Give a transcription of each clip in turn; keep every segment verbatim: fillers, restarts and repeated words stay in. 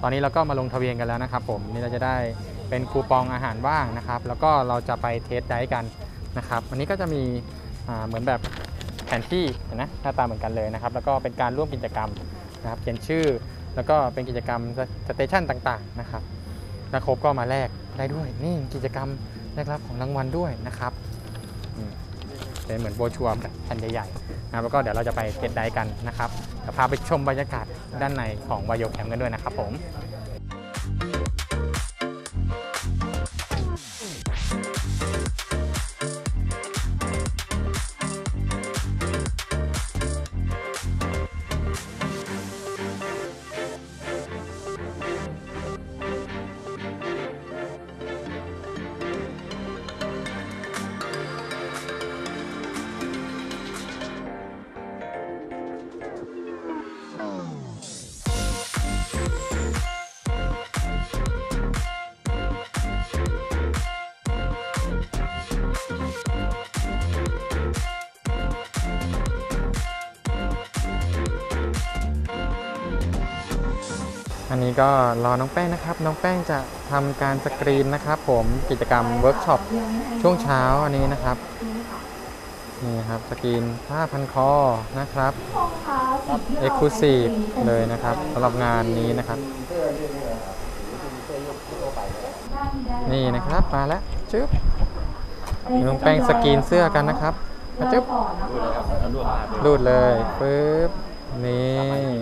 ตอนนี้เราก็มาลงทะเบียนกันแล้วนะครับผมนี่เราจะได้เป็นคูปองอาหารว่างนะครับแล้วก็เราจะไปเทสไดฟ์กันนะครับวันนี้ก็จะมีเหมือนแบบแผนที่นะหน้าตาเหมือนกันเลยนะครับแล้วก็เป็นการร่วมกิจกรรมนะครับเขียนชื่อแล้วก็เป็นกิจกรรมสเตชันต่างๆนะครับนักครบก็มาแลกได้ด้วยนี่กิจกรรมแลกรับของรางวัลด้วยนะครับเป็นเหมือนโบชัวร์แบบแผ่นใหญ่ๆนะแล้วก็เดี๋ยวเราจะไปเทสไดฟ์กันนะครับเดี๋ยวพาไปชมบรรยากาศด้านในของวายโยแคมป์กันด้วยนะครับผมอันนี้ก็รอน้องแป้งนะครับน้องแป้งจะทำการสกรีนนะครับผมกิจกรรมเวิร์กช็อปช่วงเช้าอันนี้นะครับนี่ครับสกรีนผ้าพันคอนะครับเอ็กซ์คลูซีฟเลยนะครับสำหรับงานนี้นะครับนี่นะครับมาแล้วจึ๊บน้องแป้งสกรีนเสื้อกันนะครับมาจึ๊บรูดเลยปึ๊บนี่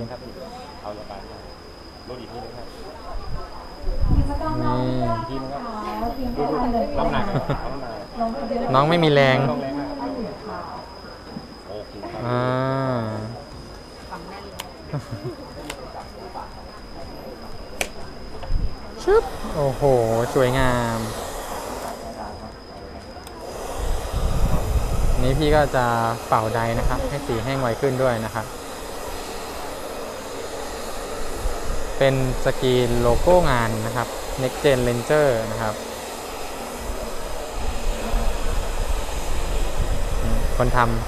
น้องไม่มีแรงอ่าชึบโอ้โหสวยงามนี้พี่ก็จะเป่าไดนะครับให้สีแห้งไวขึ้นด้วยนะครับเป็นสกรีนโลโก้งานนะครับ Next Gen Ranger นะครับคนทำ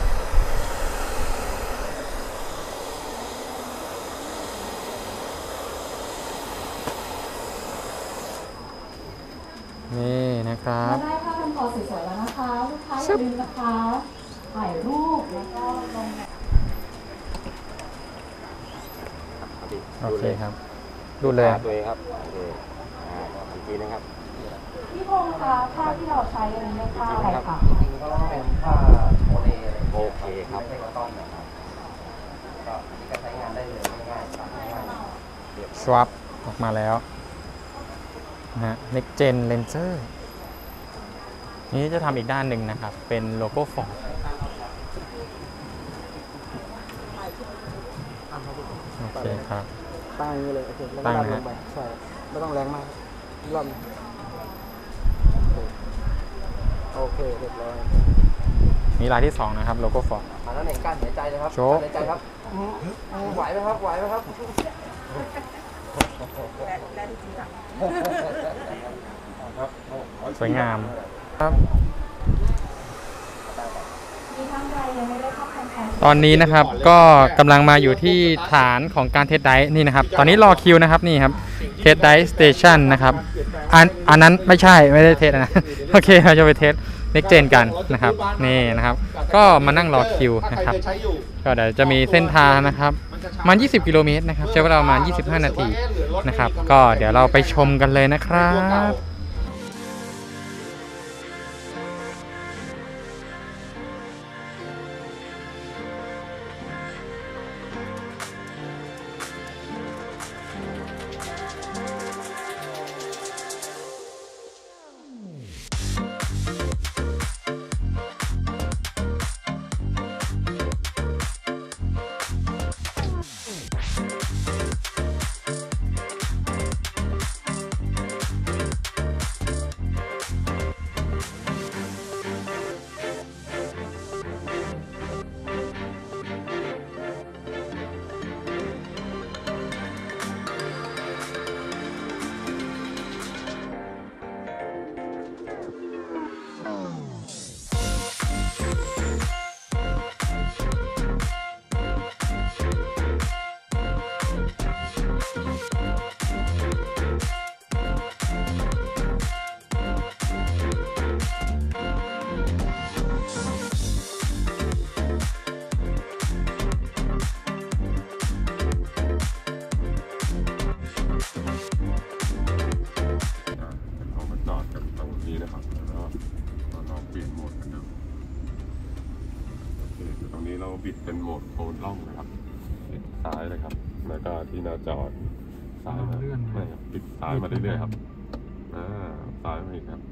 นี่นะครับได้ภาพพันคอสวยๆแล้วนะคะลูกค้าอย่าลืมนะคะถ่ายรูปแล้วก็ลงโอเคครับดูเลยตัวเองครับโอเคอ่าอีกทีนึงครับพี่พงษ์คะผ้าที่เราใช้อันนี้ผ้าอะไรคะก็เป็นผ้าโอเลโอเคครับไม่ใช่กระต้อนนะครับก็นี่ก็ใช้งานได้เลยง่ายๆสวัปออกมาแล้วนะ Next Gen Ranger นี้จะทำอีกด้านหนึ่งนะครับเป็นโลโก้ฟอร์ดโอเคครับตั้งเลยโอเคแล้วก็ดันลงไปใช่ไม่ต้องแรงมากรอบโอเคเรียบร้อยมีลายที่สองนะครับโลโก้ฟอร์ดอันนั้นเองการหายใจเลยครับโชว์หายใจครับไหวไหมครับไหวไหมครับสวยงามครับตอนนี้นะครับก็กำลังมาอยู่ที่ฐานของการเทสไดฟ์นี่นะครับตอนนี้รอคิวนะครับนี่ครับเทสไดฟ์สเตชันนะครับอันอันนั้นไม่ใช่ไม่ได้เทสนะโอเคเราจะไปเทสNext Genกันนะครับนี่นะครับก็มานั่งรอคิวนะครับก็เดี๋ยวจะมีเส้นทางนะครับมันยี่สิบกิโลเมตรนะครับใช้เวลาประมาณยี่สิบห้านาทีนะครับก็เดี๋ยวเราไปชมกันเลยนะครับบิดเป็นโหมดโฟนล่องนะครับปิดซ้ายเลยครับแล้วก็ที่หน้าจอซ้ายมาไม่ครับปิดซ้ายมาเรื่อยๆครับอ่าซ้ายมาอีกครับ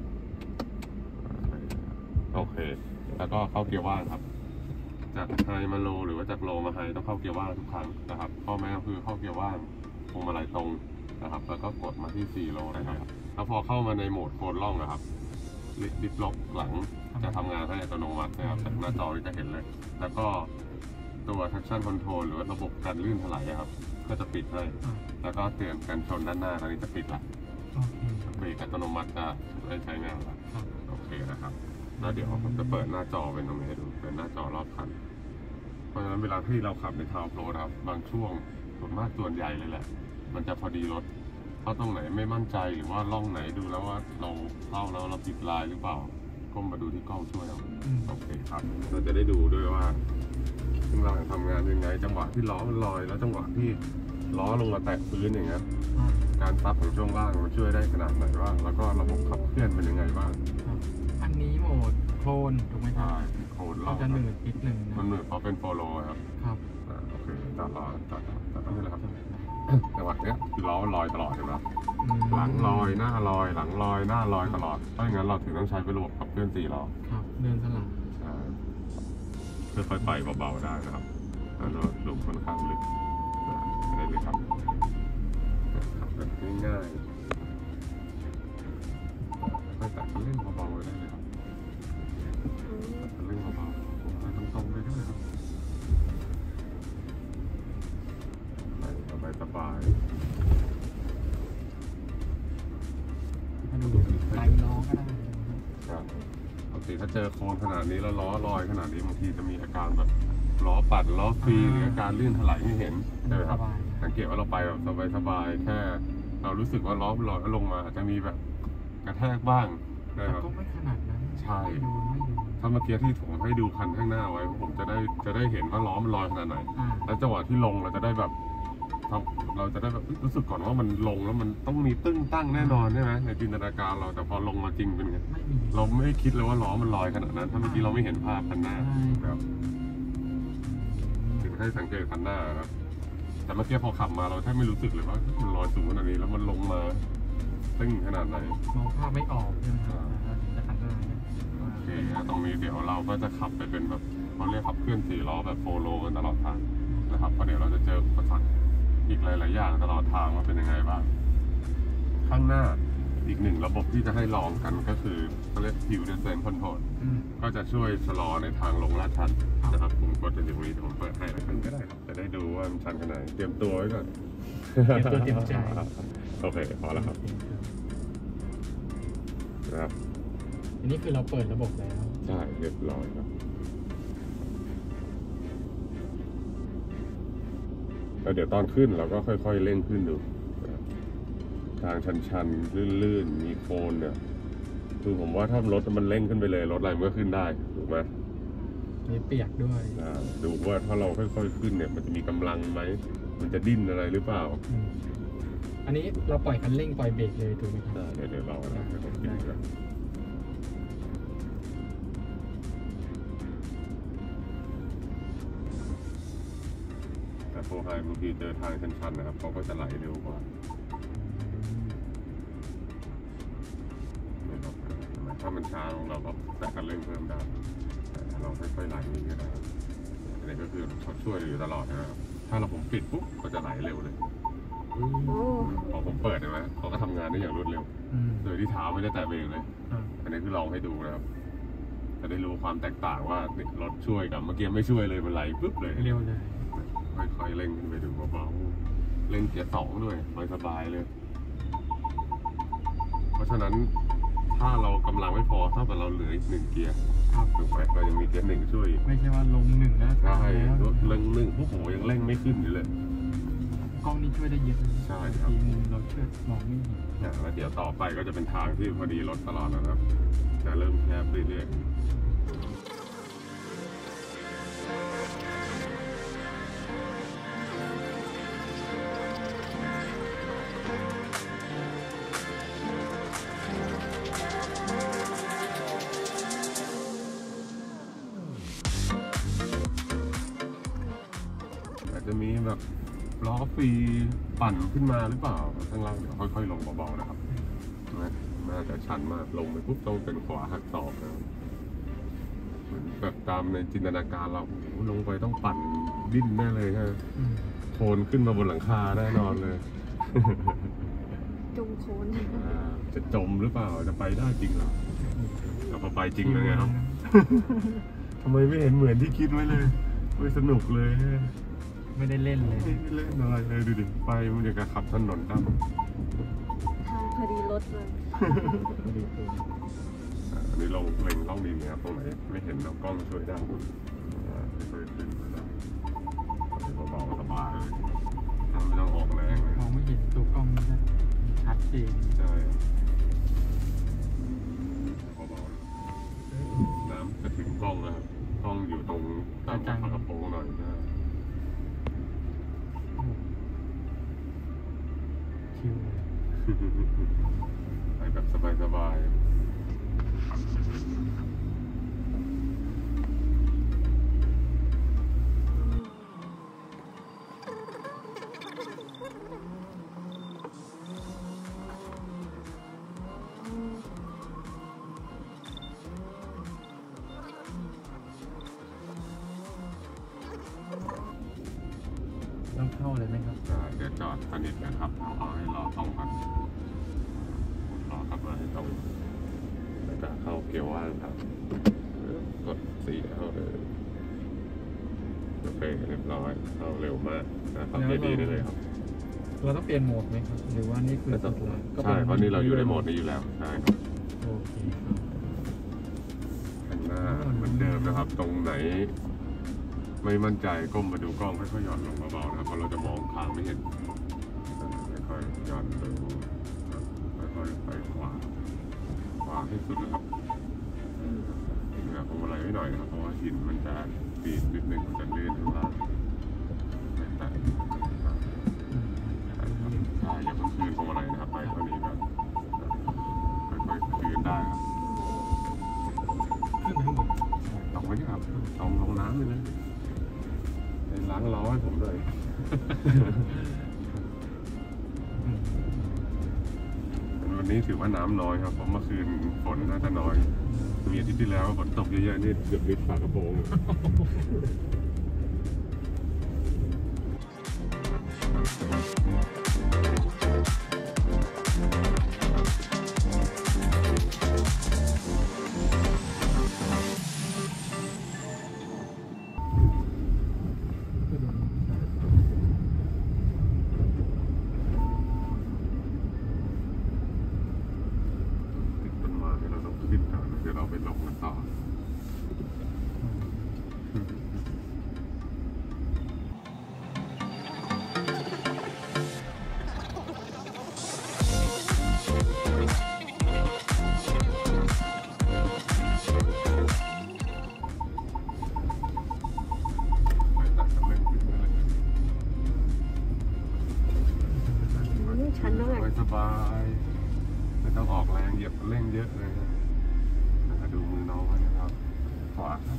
โอเคแล้วก็เข้าเกียร์ว่างครับจากไฮมาโลหรือว่าจากโลมาไฮต้องเข้าเกียร์ว่างทุกครั้งนะครับข้อแม้ก็คือเข้าเกียร์ว่างพวงมาลัยตรงนะครับแล้วก็กดมาที่สี่โลนะครับแล้วพอเข้ามาในโหมดโฟนล่องนะครับดิฟล็อกหลังจะทำงานให้อัตโนมัตินะครับจากหน้าจอจะเห็นเลยแล้วก็ตัว traction control หรือว่าระบบการลื่นถลายครับก็จะปิดให้แล้วก็เตือนกันชนด้านหน้าตอนนี้จะปิดละเบรกอัตโนมัติจะได้ใช้งานละโอเคนะครับแล้วเดี๋ยวผมจะเปิดหน้าจอเป็นตรงนี้ให้ดูเปิดหน้าจอรอบคันเพราะฉะนั้นเวลาที่เราขับในทาวน์โปรครับบางช่วงส่วนมากส่วนใหญ่เลยแหละมันจะพอดีรถเข้าตรงไหนไม่มั่นใจหรือว่าล่องไหนดูแล้วว่าเราเข้าแล้วเราปิดลายหรือเปล่าก้มมาดูที่กล้องช่วยเราโอเคครับเราจะได้ดูด้วยว่าข้างล่างทำงานยังไงจังหวะที่ล้อมันลอยแล้วจังหวะที่ล้อลงมาแตะพื้นอย่างเงี้ยการซับของช่วงล่างมันช่วยได้ขนาดไหนบ้างแล้วก็ระบบขับเคลื่อนเป็นยังไงบ้างอันนี้โหมดโคลนถูกไหมครับใช่โคลนเราจะหนืดนิดหนึ่งมันหนืดเพราะเป็นโปโลครับครับโอเคต่อต่อต่อต่อต่อนี่แหละครับจังหวะเนี้ยคือล้อลอยตลอดใช่ไหมหลังลอยหน้าลอยหลังลอยหน้าลอยตลอดเพราะงั้นเราถึงต้องใช้เป็นระบบขับเคลื่อนสี่ล้อครับเดินสลับใช่ค่อยๆไปเบาๆได้นะครับแล้วหลุมค่อนข้างลึกได้เลยครับขับแบบง่ายๆค่อยๆแต่เล่นเบาๆได้เลยครับเล่นเบาๆตรงๆเลยได้เลยครับสบายๆดูไล่ล้อก็ได้ครับปกติถ้าเจอโค้งขนาดนี้แล้วล้อลอยขนาดนี้บางทีจะมีอาการแบบล้อปัดล้อฟรีหรืออาการลื่นถลายไม่เห็นใช่ไหมครับสังเกตว่าเราไปแบบสบายๆแค่เรารู้สึกว่าล้อลอยลงมาอาจจะมีแบบกระแทกบ้างนะครับก็ไม่ขนาดนั้นใช่ถ้าเมื่อกี้ที่ผมให้ดูคันข้างหน้าไว้ผมจะได้จะได้เห็นว่าล้อมันลอยขนาดไหนแล้วจังหวะที่ลงเราจะได้แบบเราจะได้แบบรู้สึกก่อนว่ามันลงแล้วมันต้องมีตึ้งตั้งแน่นอนใช่ไหมในจินตนาการเราแต่พอลงมาจริงเป็นไงเราไม่คิดเลยว่าล้อมันลอยขนาดนั้นถ้าเมื่อกี้เราไม่เห็นภาพคันหน้าครับถึงให้สังเกตคันหน้าครับแต่เมื่อกี้พอขับมาเราแทบไม่รู้สึกเลยว่ามันลอยสูงขนาดนี้แล้วมันลงมาตึ้งขนาดไหนมองภาพไม่ออกใช่ไหมครับจะคันหน้าโอเคตรงนี้เดี๋ยวเราก็จะขับไปเป็นแบบเขาเรียกขับเคลื่อนสี่ล้อแบบโฟโลกันตลอดทางนะครับเพราะเดี๋ยวเราจะเจออุปสรรคอีกหลายๆอย่างตลอดทางว่าเป็นยังไงบ้างข้างหน้าอีกหนึ่งระบบที่จะให้ลองกันก็คือเขาเรียก Hill Descent Control ก็จะช่วยชะลอในทางลงลาดชันนะครับผมกดจะอยู่ตรงนี้ผมเปิดให้แล้วกันก็ได้ครับจะได้ดูว่ามันชันขนาดไหนเตรียมตัวไว้ก่อนเตรียมตัวเตรียมใจโอเคพอแล้วครับครับอันนี้คือเราเปิดระบบแล้วใช่เรียบร้อยครับแล้วเดี๋ยวตอนขึ้นเราก็ค่อยๆเร่งขึ้นดูทางชันๆลื่นๆมีโคลนเนี่ยคือผมว่าถ้ารถมันเร่งขึ้นไปเลยรถอะไรมันก็ขึ้นได้ถูกไหมมีเปียกด้วยดูว่าถ้าเราค่อยๆขึ้นเนี่ยมันจะมีกำลังไหมมันจะดิ้นอะไรหรือเปล่าอันนี้เราปล่อยคันเร่งปล่อยเบรกเลยถูกไหมครับเดี๋ยวเดี๋ยวเราเราจะต้องกินกันแต่โฟร์ไฮบางทีเจอทางชันๆนะครับเขาก็จะไหลเร็วกว่าถ้ามันช้าเราก็แต่คันเร่งเพิ่มได้แต่เราค่อยๆไหลนี่ก็ได้อันนี้ก็คือเขาช่วยอยู่ตลอดนะครับถ้าเราผมปิดปุ๊บก็จะไหลเร็วเลยพอผมเปิดใช่ไหมเขาก็ทำงานได้อย่างรวดเร็วโดยที่เท้าไม่ได้แตะเบรกเลยอันนี้คือลองให้ดูนะครับจะได้รู้ความแตกต่างว่ารถช่วยกับเมื่อกี้ไม่ช่วยเลยมันไหลปุ๊บเลยเร็วเลยค่อยๆเร่งขึ้นไปดูเบาๆเร่งเกียร์สองด้วยสบายๆเลยเพราะฉะนั้นถ้าเรากำลังไม่พอเท่ากับเราเหลืออีกหนึ่งเกียร์ถูกไหมเรายังมีเกียร์หนึ่งช่วยไม่ใช่ว่าลงหนึ่งนะใช่เร่งหนึ่งพวกผมยังเร่งไม่ขึ้นอยู่เลยกล้องนี้ช่วยได้เยอะใช่ครับทีมุมเราเชื่อมองไม่เห็นแล้วเดี๋ยวต่อไปก็จะเป็นทางที่พอดีรถตลอดนะครับจะเริ่มแคบเรื่อยๆจะมีแบบล้อฟรีปั่นขึ้นมาหรือเปล่าข้างล่างเดี๋ยวค่อยๆลงเบาๆนะครับนะน่าจะชันมากลงไปปุ๊บต้องเป็นขวาหักศอกนะเหมือนแบบตามในจินตนาการเราโอ้โหลงไปต้องปั่นดิ้นแน่เลยฮะโคลนขึ้นมาบนหลังคาแน่นอนเลยจมโคลนอ่าจะจมหรือเปล่าจะไปได้จริงเหรอเราพอไปจริงเลยไงครับ ทำไมไม่เห็นเหมือนที่คิดไว้เลยไม่สนุกเลยไม่ได้เล่นเลยไม่เล่นอะไรเลยดูดิไปมันอย่างกับขับถนนครับทางพอดีรถเลยอันนี้ลงเล็งกล้องดีนะครับตรงไหนไม่เห็นเรากล้องช่วยได้อ่าค่อยๆขึ้นมาได้เบาๆสบายเลยไม่ต้องออกแรงเลยมองไม่เห็นตัวกล้องนี่ก็ชัดเจนใช่เบาๆน้ำจะถึงกล้องแล้วครับกล้องอยู่ตรงตามฝากระโปรงหน่อยนะคิวไปแบบสบายๆต้องเข้าเลยไหมครับเดี๋ยวจอดสนิทนะครับเอาให้รอตรงกันรอกลับมาให้ตรงแล้วก็เข้าเกียร์ว่างครับกดสี่เข้าเลยโอเคเรียบร้อยเข้าเร็วมากนะครับเกียร์ดีได้เลยครับเราต้องเปลี่ยนโหมดไหมครับ หรือว่านี่คือสุดแล้วใช่เพราะนี่เราอยู่ในโหมดนี้อยู่แล้วใช่ครับโอเคครับข้างหน้าเหมือนเดิมนะครับ ตรงไหน ไม่มั่นใจก้มมาดูกล้องค่อยๆหย่อนลงเบาๆนะครับเพราะเราจะมองทางไม่เห็นค่อยๆหย่อนลงค่อยๆไปขวาขวาให้สุดนะครับเหนือผมอะไรไม่หน่อยนะครับเพราะว่าหินมันจะปีนนิดนึงมันจะลื่นข้างล่างแต่ใช่อย่าเพิ่งคืนพวงมาลัยนะครับไปเท่านี้แบบค่อยๆคืนได้ครับขึ้นไปข้างบนตกไว้ที่ครับตรงลงน้ำเลยนะล้างล้อให้ผมเลย วันนี้ถือว่าน้ำน้อยครับเพราะเมื่อคืนฝนน่าจะน้อยมีอาทิตย์ที่แล้วฝนตกเยอะๆนี่เกือบมิดฝากระโปรงเดี๋ยวเราไปลงกันต่อชันมากสบายไม่ต้องออกแรงเหยียบเร่งเยอะเลยนะดูมือน้องไว้นะครับขวาครับ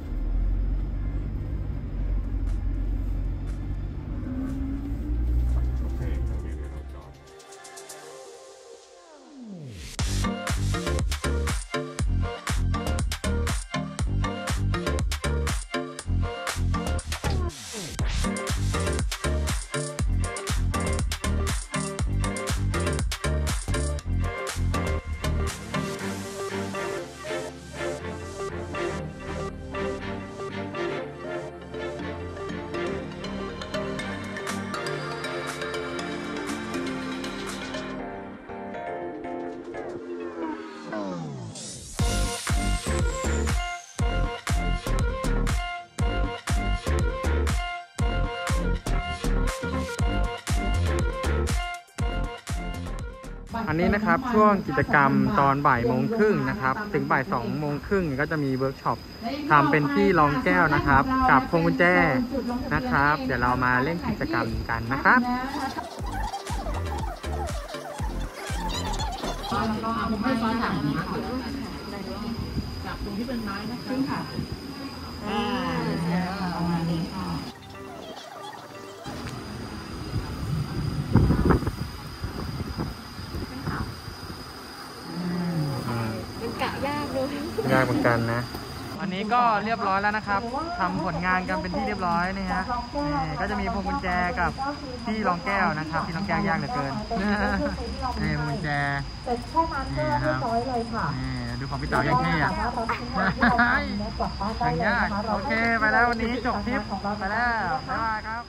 โอเคตรงนี้เดี๋ยวเราจอดอันนี้นะครับช่วงกิจกรรมตอนบ่ายโมงครึ่งนะครับถึงบ่ายสองโมงครึ่งก็จะมีเวิร์กช็อปทำเป็นที่รองแก้วนะครับกับพวงกุญแจนะครับเดี๋ยวเรามาเล่นกิจกรรมกันนะครับผมให้ฟ้าถามนะจับตรงที่เป็นไม้นะคะค่ะอ่าประมาณนี้ค่ะยากเหมือนกันนะวันนี้ก็เรียบร้อยแล้วนะครับทำผลงานกันเป็นที่เรียบร้อยนี่ฮะนี่ก็จะมีพวงกุญแจกับที่รองแก้วนะครับที่รองแก้วยากเหลือเกินนี่พวงกุญแจเสร็จแค่นั้นก็เรียบร้อยเลยค่ะนี่ดูของพี่เต๋าอย่างเท่อะอย่างยากโอเคไปแล้ววันนี้จบคลิปไปแล้วบ๊ายบายครับ